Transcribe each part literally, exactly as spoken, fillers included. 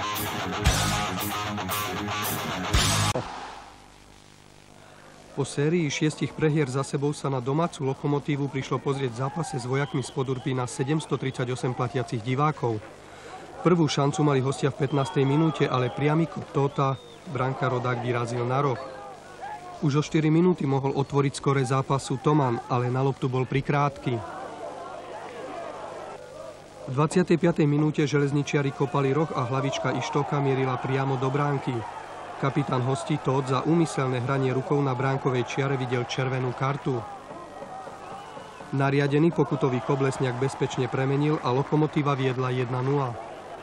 Po sérii šiestich prehier za sebou sa na domácu Lokomotívu prišlo pozrieť v zápase s vojakmi z Podurbína sedemstotridsaťosem platiacich divákov. Prvú šancu mali hostia v pätnástej minúte, ale priamy kop Tóta branka Rodák vyrazil na roh. Už o štyri minúty mohol otvoriť skore zápasu Toman, ale na loptu bol prikrátky. V dvadsiatej piatej minúte železničiari kopali roh a hlavička Ištoka mierila priamo do bránky. Kapitán hostí Tóth za úmyselné hranie rukou na bránkovej čiare videl červenú kartu. Nariadený pokutový kop Lesniak bezpečne premenil a Lokomotíva viedla jedna nula.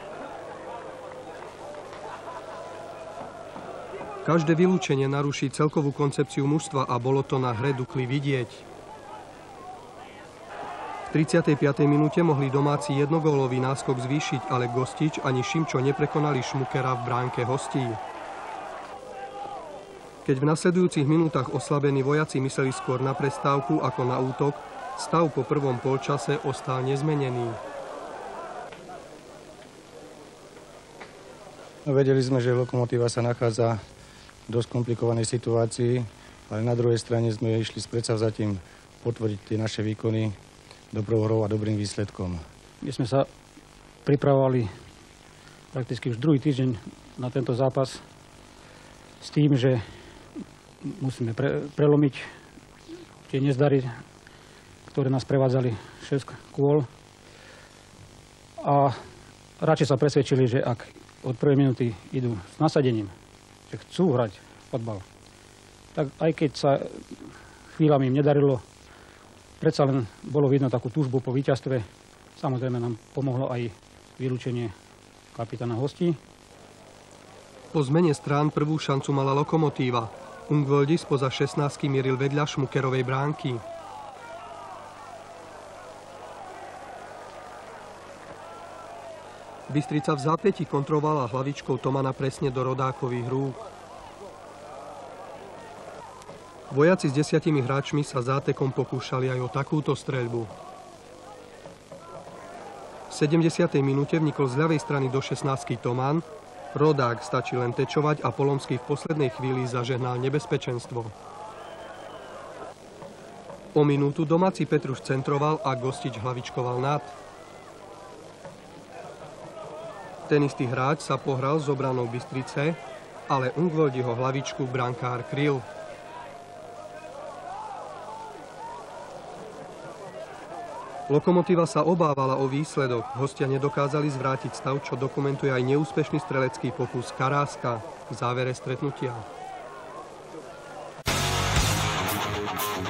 Každé vylúčenie naruší celkovú koncepciu mužstva a bolo to na hre Dukly vidieť. V tridsiatej piatej minúte mohli domáci jednogólový náskok zvýšiť, ale Gostič ani Šimčo neprekonali Šmukera v bránke hostí. Keď v nasledujúcich minútach oslabení vojaci mysleli skôr na prestávku ako na útok, stav po prvom polčase ostal nezmenený. No, vedeli sme, že Lokomotíva sa nachádza v dosť komplikovanej situácii, ale na druhej strane sme išli s predsavzatím potvrdiť tie naše výkony dobrou hrou a dobrým výsledkom. My sme sa pripravovali prakticky už druhý týždeň na tento zápas s tým, že musíme pre, prelomiť tie nezdary, ktoré nás prevádzali šesť kôl. A radšej sa presvedčili, že ak od prvej minúty idú s nasadením, že chcú hrať fotbal, tak aj keď sa chvíľami im nedarilo, predsa len bolo vidno takú túžbu po víťazstve. Samozrejme nám pomohlo aj vylúčenie kapitána hostí. Po zmene strán prvú šancu mala Lokomotíva. Ungvoldi spoza šestnástky mieril vedľa Šmukerovej bránky. Bystrica v zápäti kontrolovala hlavičkou Tomana presne do Rodákových rúk. Vojaci s desiatimi hráčmi sa zátekom pokúšali aj o takúto streľbu. V sedemdesiatej minúte vnikol z ľavej strany do šestnástky Toman. Rodák stačí len tečovať a Polomský v poslednej chvíli zažehnal nebezpečenstvo. O minútu domáci Petruš centroval a Gostič hlavičkoval nad. Ten istý hráč sa pohral s obranou Bystrice, ale Ungvoldiho hlavičku brankár kryl. Lokomotíva sa obávala o výsledok. Hostia nedokázali zvrátiť stav, čo dokumentuje aj neúspešný strelecký pokus Karáska v závere stretnutia.